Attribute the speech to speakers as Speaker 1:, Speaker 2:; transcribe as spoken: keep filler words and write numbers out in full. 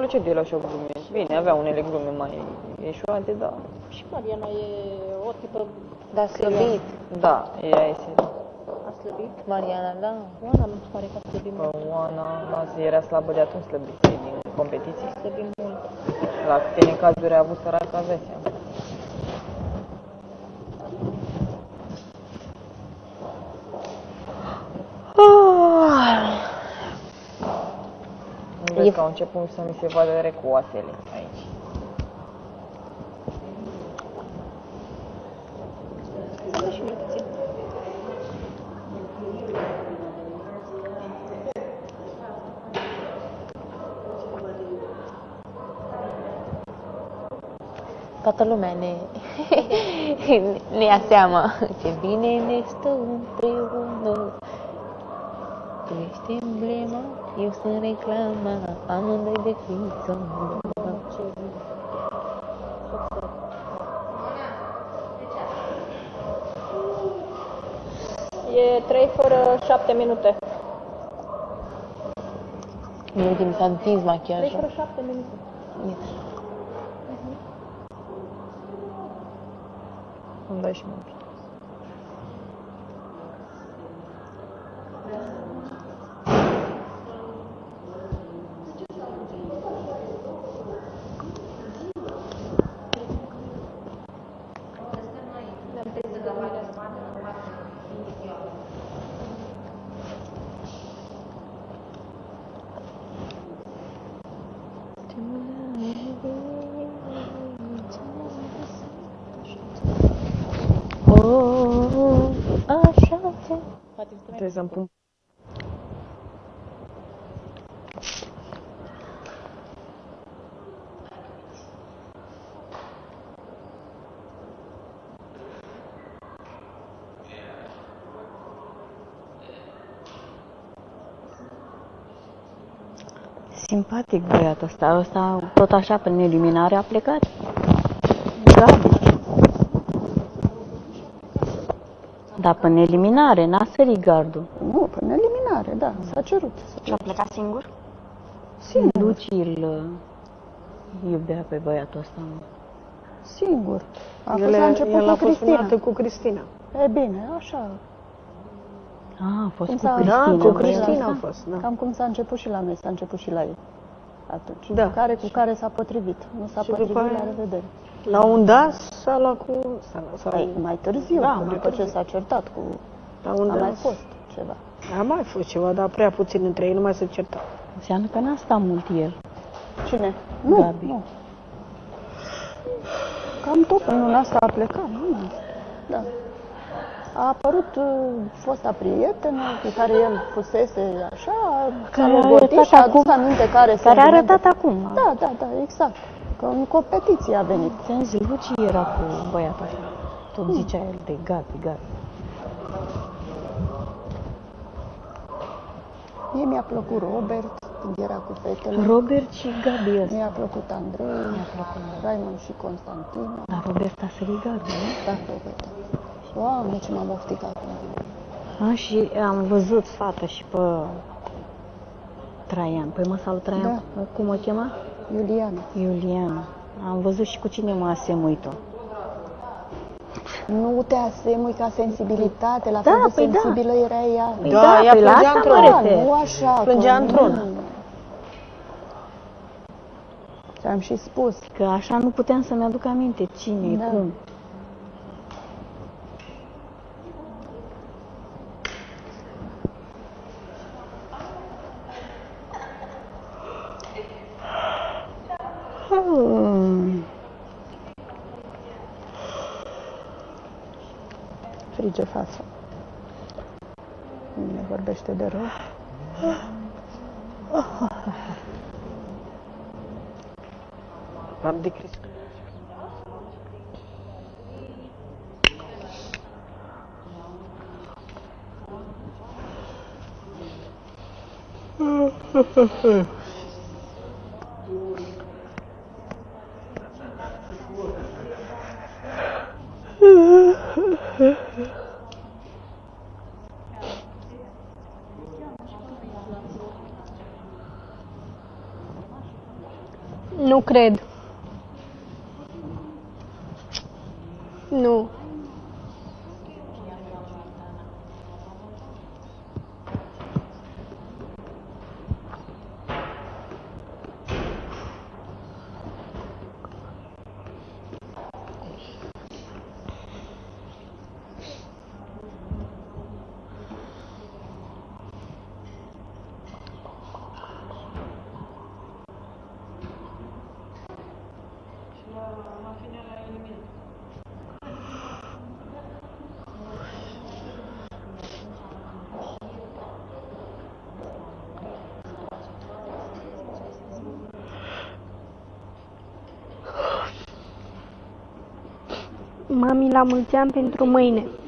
Speaker 1: plăcea de la și o glume. Bine, avea unele glume mai ieșoate, dar...
Speaker 2: Și Mariana e o tipă...
Speaker 3: Da, slăbit.
Speaker 1: Da, ea e serios.
Speaker 2: A slăbit?
Speaker 3: Mariana, da.
Speaker 2: Oana nu se pare că a slăbit mult.
Speaker 1: Oana, lasă, era slabă de atunci slăbită din competiții.
Speaker 2: Slăbit mult.
Speaker 1: La câte necazuri a avut săraca, aveți seama. Vezi că au început să mi se vadă recoasele aici.
Speaker 2: Să și mult puțin.
Speaker 3: Toată lumea ne, ne ia seama ce bine ne stă împreună. Tu ești emblema, eu sunt reclama, amândoi de fiță.
Speaker 2: E trei fără șapte minute.
Speaker 3: Uite, mi s-a întins
Speaker 2: trei
Speaker 3: machiajul.
Speaker 2: fără șapte minute.
Speaker 1: Îmi dai și mult.
Speaker 3: Oh, așa ce...
Speaker 1: Trebuie să-mi pun...
Speaker 3: Simpatic băiatul ăsta, ăsta tot așa până eliminare a plecat. Gabi. Da, până eliminare, n-a sărit gardul.
Speaker 4: Nu, până eliminare, da, s-a cerut.
Speaker 3: Și a plecat singur?
Speaker 4: Singur.
Speaker 3: Luci îl iubea pe băiatul ăsta.
Speaker 4: Singur. A fost
Speaker 5: El,
Speaker 4: la început
Speaker 5: el a
Speaker 4: cu
Speaker 5: fost
Speaker 4: Cristina.
Speaker 5: prima cu Cristina.
Speaker 4: E bine, așa.
Speaker 3: A, a fost
Speaker 4: Cum
Speaker 3: cu
Speaker 4: s-a-
Speaker 3: Cristina.
Speaker 5: Da, cu
Speaker 3: băiatul
Speaker 5: Cristina
Speaker 3: ăsta?
Speaker 5: a fost, da.
Speaker 4: Cam cum s-a început și la noi, s-a început și la ei. Atunci.
Speaker 5: Da.
Speaker 4: Care cu care s-a potrivit. Nu s-a
Speaker 5: Și
Speaker 4: potrivit,
Speaker 5: după aia-
Speaker 4: la revedere.
Speaker 5: La un da s-a luat cu... S-a, s-a,
Speaker 4: Păi, mai târziu,
Speaker 5: Da,
Speaker 4: că
Speaker 5: mai
Speaker 4: după ce
Speaker 5: târziu.
Speaker 4: s-a certat cu...
Speaker 5: la un
Speaker 4: A
Speaker 5: da
Speaker 4: mai fost ceva.
Speaker 5: A mai fost ceva, dar prea puțin între ei, nu mai se certa.
Speaker 3: Înseamnă că n-a stat mult el.
Speaker 4: Cine? Nu,
Speaker 3: Gabi.
Speaker 4: nu. Cam tot în luna asta a plecat, nu? Da. A apărut uh, fosta prietenă cu care el fusese așa, s-a
Speaker 3: Care a
Speaker 4: logotit
Speaker 3: arătat
Speaker 4: și a adus
Speaker 3: acum-
Speaker 4: aminte care
Speaker 3: Care a
Speaker 4: sentimente-
Speaker 3: arătat acum.
Speaker 4: Da, da, da, exact. Că în competiție a venit.
Speaker 3: Ți-am zis, Luci era cu băiatul ăsta. Tot zicea el de Gabi, Gabi.
Speaker 4: Mie mi-a plăcut Robert când era cu fetele.
Speaker 3: Robert și Gabi ăsta.
Speaker 4: Mi-a plăcut Andrei, mi-a plăcut Raimond și Constantin.
Speaker 3: Dar Robert a sărit gardul, nu?
Speaker 4: Da, Robert. Doamne, ce m-am oftic acum.
Speaker 3: A, și am văzut fata și pe Traian. Păi mă, salut Traian.
Speaker 4: Da.
Speaker 3: Cum o chema?
Speaker 4: Iuliana.
Speaker 3: Iuliana. Am văzut și cu cine mă asemuit-o.
Speaker 4: Nu te asemui ca sensibilitate, la
Speaker 3: Da,
Speaker 4: fel de
Speaker 3: păi da.
Speaker 4: sensibilă era ea.
Speaker 3: Păi
Speaker 5: Da,
Speaker 3: da,
Speaker 5: ea
Speaker 3: păi la
Speaker 5: plângea
Speaker 3: asta
Speaker 5: într-o-
Speaker 3: mă
Speaker 4: Da,
Speaker 3: refer.
Speaker 4: nu așa.
Speaker 5: Plângea
Speaker 4: că
Speaker 5: într-una.
Speaker 4: nu. Ți-am și spus.
Speaker 3: Că așa nu puteam să-mi aduc aminte cine e,
Speaker 4: Da.
Speaker 3: cum.
Speaker 4: Hmm. Frige fața. Ne vorbește de rău.
Speaker 5: Am de Cristina.
Speaker 2: Nu cred. Nu.
Speaker 6: Mami, la mulți ani pentru mâine.